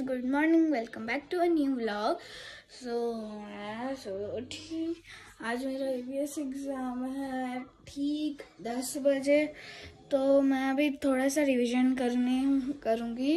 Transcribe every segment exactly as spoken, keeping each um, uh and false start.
Good morning, welcome back to a new vlog. So मैं सो उठी, आज मेरा ए बी एस एग्ज़ाम है ठीक दस बजे, तो मैं अभी थोड़ा सा रिवीजन करने करूँगी।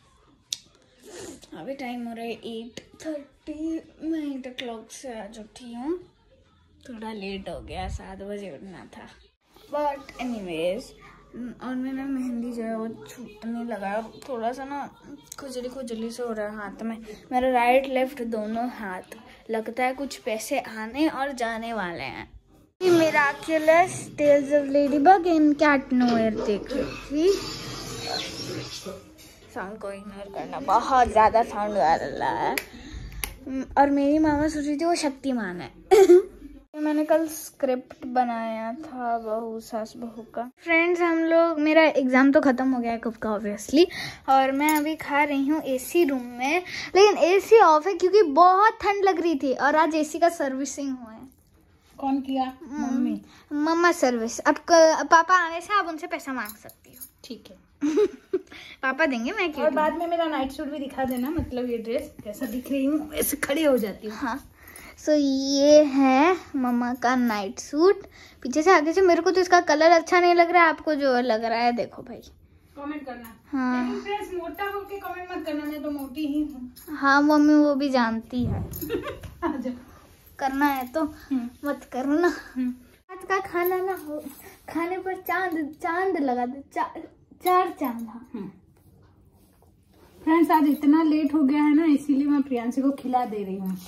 अभी टाइम हो रहा है एट थर्टी, मैं एट ओ क्लॉक से आज उठी हूँ। थोड़ा लेट हो गया, सात बजे उठना था, बट एनीवेज। और मैंने मेहंदी जो है वो छूटने लगा, थोड़ा सा ना खुजली खुजली से हो रहा है हाथ में, मेरा राइट लेफ्ट दोनों हाथ। लगता है कुछ पैसे आने और जाने वाले हैं। Miraculous Tales of Ladybug and Cat Noir देख रही थी। साउंड को इग्नोर करना, बहुत ज़्यादा साउंड आ रहा है। और मेरी मामा सोच रही थी वो शक्तिमान है। मैंने कल स्क्रिप्ट बनाया था बहू सास बहू का। फ्रेंड्स, हम लोग, मेरा एग्ज़ाम तो ख़त्म हो गया है कब का ऑब्वियसली, और मैं अभी खा रही हूँ एसी रूम में, लेकिन एसी ऑफ है क्योंकि बहुत ठंड लग रही थी। और आज एसी का सर्विसिंग हुआ है। कौन किया? मम्मी। Mumma service. अब पापा आने से आप उनसे पैसा मांग सकती हो। ठीक है। पापा देंगे, मैं क्यों? और बाद में मेरा नाइट सूट भी दिखा देना, मतलब ये ड्रेस कैसा दिख रही हूँ, ऐसे खड़ी हो जाती हूँ। हाँ, सो so, ये है मम्मा का नाइट सूट। पीछे से आगे से मेरे को तो इसका कलर अच्छा नहीं लग रहा है, आपको जो लग रहा है देखो भाई, कमेंट करना। हाँ, लेकिन फ्रेंड्स, मोटा होके कमेंट मत करना, मैं तो मोटी ही हूँ। हाँ मम्मी वो भी जानती है। आजा। करना है तो मत करना। आज का खाना ना हो, खाने पर चांद चांद लगा दे, चा, चार चांद। हाँ फ्रेंड्स, आज इतना लेट हो गया है ना, इसीलिए मैं प्रियांशी को खिला दे रही हूँ।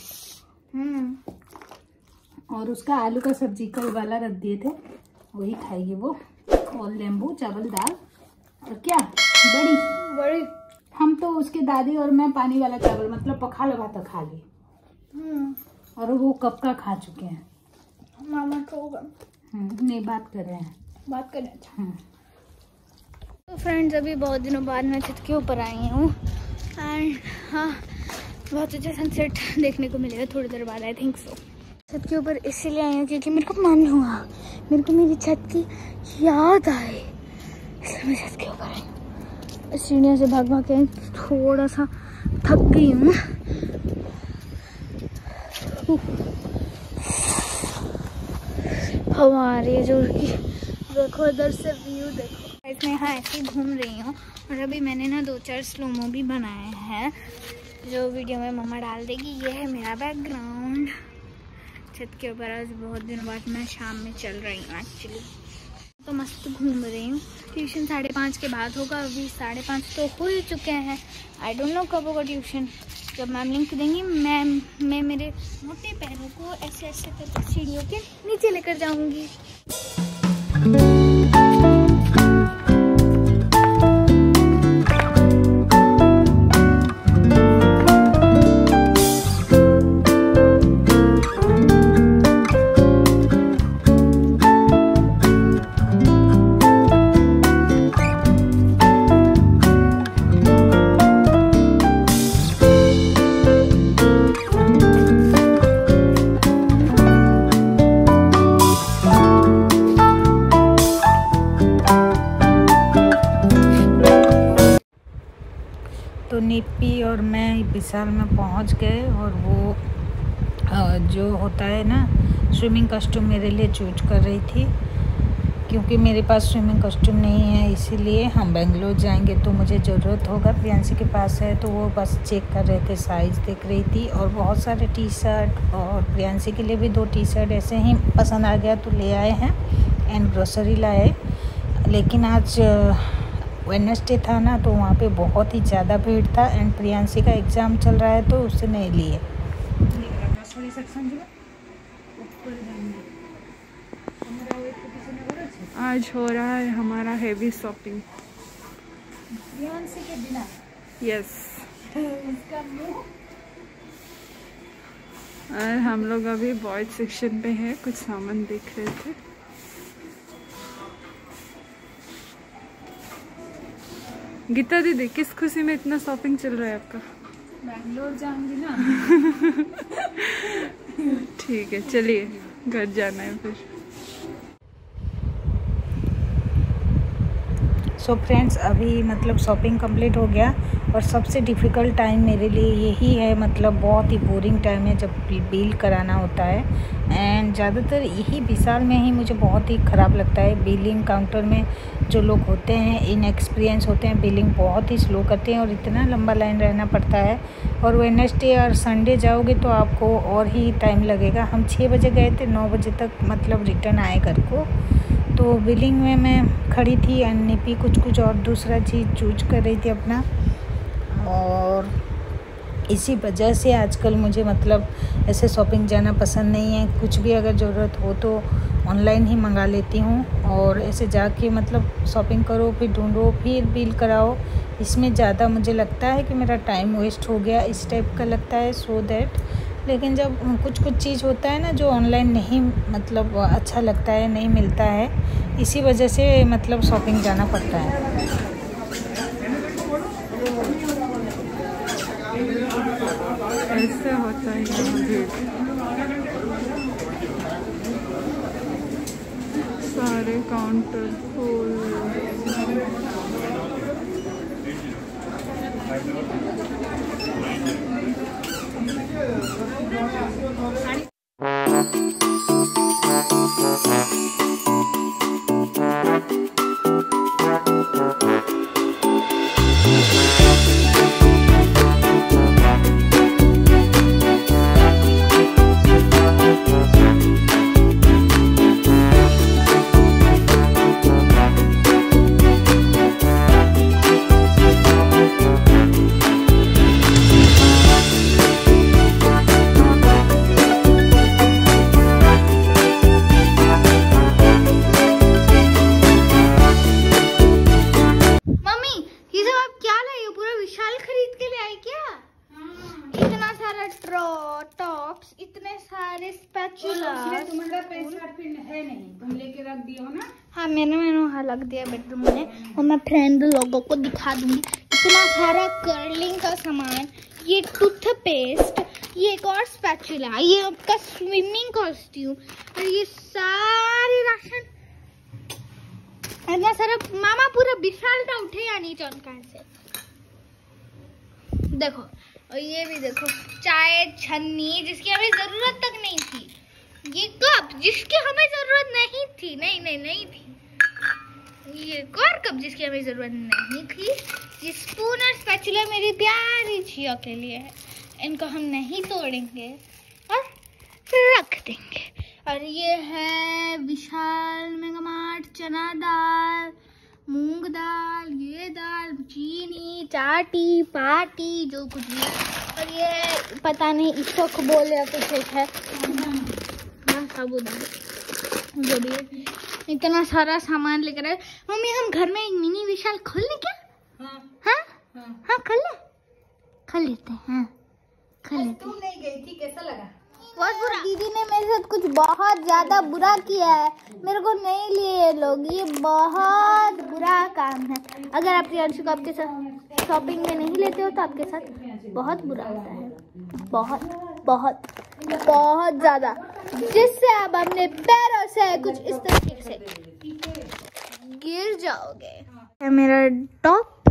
हम्म और उसका आलू का सब्जी कल वाला रख दिए थे, वही खाएगी वो, और नींबू चावल दाल और क्या बड़ी बड़ी। हम तो उसके दादी और मैं पानी वाला चावल, मतलब पखा लगा था खा ली। हम्म और वो कब का खा चुके हैं। मामा को नहीं बात कर रहे हैं, बात कर रहे हैं। तो फ्रेंड्स, अभी बहुत दिनों बाद मैं छत के ऊपर आई हूँ, एंड हाँ बहुत अच्छा सनसेट देखने को मिलेगा थोड़ी देर बाद, आई थिंक सो। छत के ऊपर इसीलिए आई हूँ क्योंकि मेरे को मन हुआ, मेरे को मेरी छत की याद आई, इसलिए मैं छत के ऊपर आई हूँ। सीढ़ियों से भाग भाग के थोड़ा सा थक गई हूँ। हवा आ रही है जोर की, देखो इधर से व्यू देखो। इसमें यहाँ ऐसे ही घूम रही हूँ, और अभी मैंने ना दो चार स्लोमो भी बनाए हैं जो वीडियो में मम्मा डाल देगी। ये है मेरा बैकग्राउंड छत के ऊपर। आज बहुत दिनों बाद मैं शाम में चल रही हूँ एक्चुअली, तो मस्त घूम रही हूँ। ट्यूशन साढ़े पाँच के बाद होगा, अभी साढ़े पाँच तो हो ही चुके हैं। आई डोंट नो कब होगा ट्यूशन। जब मैम लिंक देंगी, मैं मैं मेरे मोटे पैरों को ऐसे ऐसे करके सीढ़ियों के नीचे लेकर जाऊँगी। तो निप्पी और मैं विशाल में पहुंच गए, और वो जो होता है ना स्विमिंग कॉस्ट्यूम मेरे लिए चूज कर रही थी, क्योंकि मेरे पास स्विमिंग कॉस्ट्यूम नहीं है, इसीलिए हम बेंगलोर जाएंगे तो मुझे ज़रूरत होगा। प्रियांशी के पास है, तो वो बस चेक कर रहे थे, साइज़ देख रही थी, और बहुत सारे टी शर्ट, और प्रियांशी के लिए भी दो टी शर्ट ऐसे ही पसंद आ गया तो ले आए हैं, एंड ग्रोसरी लाए। लेकिन आज वेडनेसडे था ना, तो वहाँ पे बहुत ही ज़्यादा भीड़ था, एंड प्रियांशी का एग्ज़ाम चल रहा है तो उससे नहीं लिए। आज हो रहा है हमारा हेवी शॉपिंग। प्रियांशी के बिना यस। इसका मुंह। और हम लोग अभी बॉयज सेक्शन पे हैं, कुछ सामान देख रहे थे। गीता दीदी, किस खुशी में इतना शॉपिंग चल रहा है आपका? बैंगलोर जाऊंगी ना। ठीक है, चलिए घर जाना है फिर। सो फ्रेंड्स, अभी मतलब शॉपिंग कंप्लीट हो गया और सबसे डिफ़िकल्ट टाइम मेरे लिए यही है, मतलब बहुत ही बोरिंग टाइम है जब बिल कराना होता है। एंड ज़्यादातर यही विशाल में ही मुझे बहुत ही ख़राब लगता है। बिलिंग काउंटर में जो लोग होते हैं इनएक्सपीरियंस होते हैं, बिलिंग बहुत ही स्लो करते हैं और इतना लंबा लाइन रहना पड़ता है। और वेडनेसडे और संडे जाओगे तो आपको और ही टाइम लगेगा। हम छः बजे गए थे, नौ बजे तक मतलब रिटर्न आए घर को। तो बिलिंग में मैं खड़ी थी एंड निपी कुछ कुछ और दूसरा चीज़ चूज कर रही थी अपना। और इसी वजह से आजकल मुझे मतलब ऐसे शॉपिंग जाना पसंद नहीं है। कुछ भी अगर ज़रूरत हो तो ऑनलाइन ही मंगा लेती हूँ। और ऐसे जाके मतलब शॉपिंग करो, फिर ढूंढो, फिर बिल कराओ, इसमें ज़्यादा मुझे लगता है कि मेरा टाइम वेस्ट हो गया, इस टाइप का लगता है। सो दैट लेकिन जब कुछ कुछ चीज़ होता है ना जो ऑनलाइन नहीं मतलब अच्छा लगता है, नहीं मिलता है, इसी वजह से मतलब शॉपिंग जाना पड़ता है। ऐसा होता है यहाँ भी। सारे काउंटर फुल। टॉप्स, इतने सारे स्पैचुला तुम्हारा पैसा फिर है नहीं, तुम लेके रख दियो ना। हाँ, मैंने मैंने वहाँ रख दिया बेडरूम में और मैं फ्रेंड लोगों को दिखा दूंगी। इतना सारा कर्लिंग का सामान, ये टूथपेस्ट, ये एक और स्पैचुला, ये आपका स्विमिंग कॉस्ट्यूम और ये सारे राशन। इतना सारा मामा पूरा विशाल का उठे या नहीं चौनकार से। देखो, और ये भी देखो, चाय छन्नी जिसकी हमें जरूरत तक नहीं थी, ये कप जिसकी हमें जरूरत नहीं थी, नहीं नहीं नहीं थी, ये और कप जिसकी हमें जरूरत नहीं थी, ये स्पून और स्पैचुला मेरी प्यारी छिया के लिए है, इनको हम नहीं तोड़ेंगे और रख देंगे। और ये है विशाल मेगामार्ट चना दाल, मूंग दाल, ये दाल, चीनी, चाटी, पाटी, जो कुछ भी। और ये पता नहीं इसको बोले या कुछ एक है, साबुदाना, जो भी है। इतना सारा सामान लेकर आए। मम्मी, हम घर में एक मिनी विशाल खोल लें क्या? हाँ हाँ हाँ, हाँ खोल ले, खोल लेते हैं। हाँ खोल लेते। तुम नहीं गई थी, कैसा लगा? बहुत बुरा। दीदी ने मेरे साथ कुछ बहुत ज्यादा बुरा किया है, मेरे को नहीं लिए लोग, ये बहुत बुरा काम है। अगर आप प्रियांशु को आपके साथ शॉपिंग में नहीं लेते हो तो आपके साथ बहुत बुरा होता है, बहुत बहुत बहुत ज्यादा, जिससे आप अपने पैरों से कुछ इस तरीके से गिर जाओगे। मेरा टॉप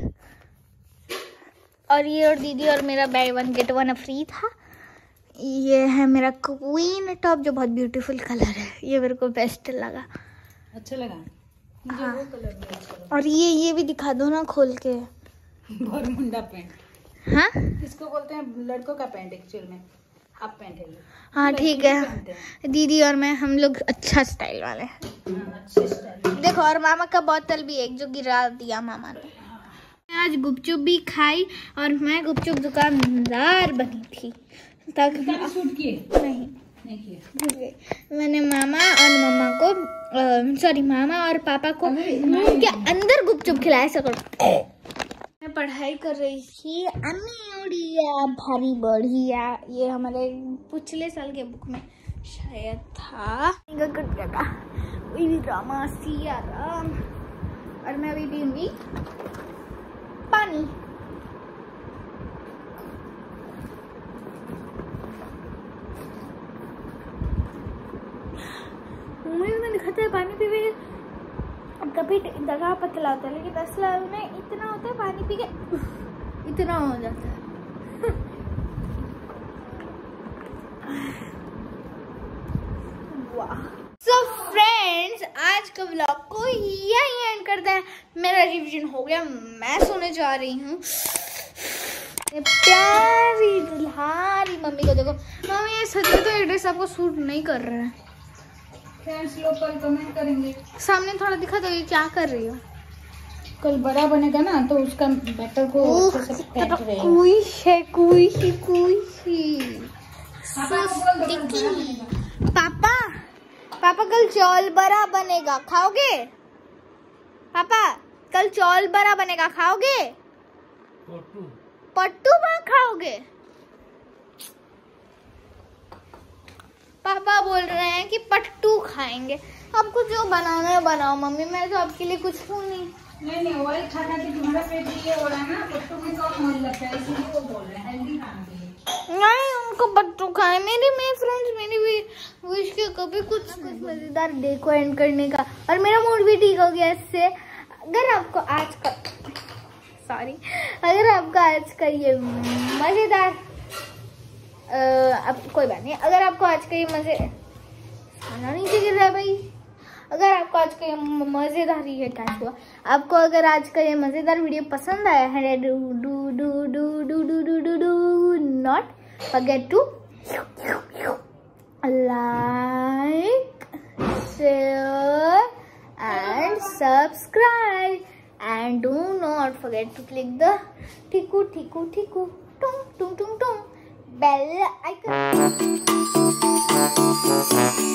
और ये और दीदी और मेरा buy one get one free था। ये है मेरा क्वीन टॉप जो बहुत ब्यूटीफुल कलर है, ये मेरे को बेस्ट लगा, अच्छा लगा मुझे। हाँ। वो कलर भी अच्छा लगा। और ये ये भी दिखा दो ना खोल के। बरमुंडा पैंट, हाँ इसको बोलते हैं लड़कों का पैंट, एक्चुअल में हाफ पैंट है ये। हाँ ठीक है, दीदी और मैं हम लोग अच्छा स्टाइल वाले हैं। अच्छे स्टाइल। देखो, और मामा का बोतल भी एक जो गिरा दिया मामा ने। आज गुपचुप भी खाई और मैं गुपचुप दुकानदार बनी थी तक शूट किए नहीं नहीं किए। मैंने मामा और मम्मा को, सॉरी मामा और पापा को मुंह के अंदर गुपचुप खिलाए सको। मैं पढ़ाई कर रही थी, अम्मी उड़िया भारी बढ़िया, ये हमारे पिछले साल के बुक में शायद था। रामा सिया राम। और मैं अभी पीऊंगी पानी। मुझे दिखाता है पानी पी, अब कभी दगा पतला होता है, लेकिन असला में इतना होता है, पानी पी के इतना हो जाता है। वाह। सो फ्रेंड्स, आज का व्लॉग को यही एंड करते हैं। मेरा रिवीजन हो गया, मैं सोने जा रही हूँ। प्यारी दुल्हारी मम्मी को देखो, मम्मी ये सच में तो ये ड्रेस आपको सूट नहीं कर रहा है। फ्रेंड्स लोग कल कमेंट करेंगे। सामने थोड़ा दिखा दो, ये क्या कर रही हो? कल बड़ा बनेगा ना तो उसका बैटर को अच्छे से फेंट रहे हैं। कोई है कोई ही कोई ही पापा पापा कल चौल बड़ा बनेगा, खाओगे? पापा कल चौल बड़ा बनेगा, खाओगे? पट्टू बड़ा खाओगे? पापा बोल रहे हैं कि पट्टू खाएंगे। आपको जो बनाना है बनाओ मम्मी, मैं तो आपके लिए कुछ हूँ नहीं। नहीं नहीं ऑयल खा खा के तुम्हारा पेट ये हो रहा है ना, पट्टू में कम ऑयल लगता है, इसलिए वो बोल रहे हैं हेल्दी खाने के लिए। नहीं, उनको पट्टू खाए। मेरे मेरे फ्रेंड्स मेरी भी विश के कभी कुछ कुछ मजेदार डे को एंड करने का, और मेरा मूड भी ठीक हो गया इससे। अगर आपको आज का सॉरी अगर आपका आज का ये मजेदार अब कोई बात नहीं, अगर आपको आज का ये मजे खाना नीचे गिर रहा है भाई, अगर आपको आज का ये मजेदार ये क्या हुआ, आपको अगर आज का ये मजेदार वीडियो पसंद आया है, do do do do do do do do do not forget to like, share and subscribe, and do not forget to click the टिकू टिकू टिकू टुम टुम टुम टुम bell icon.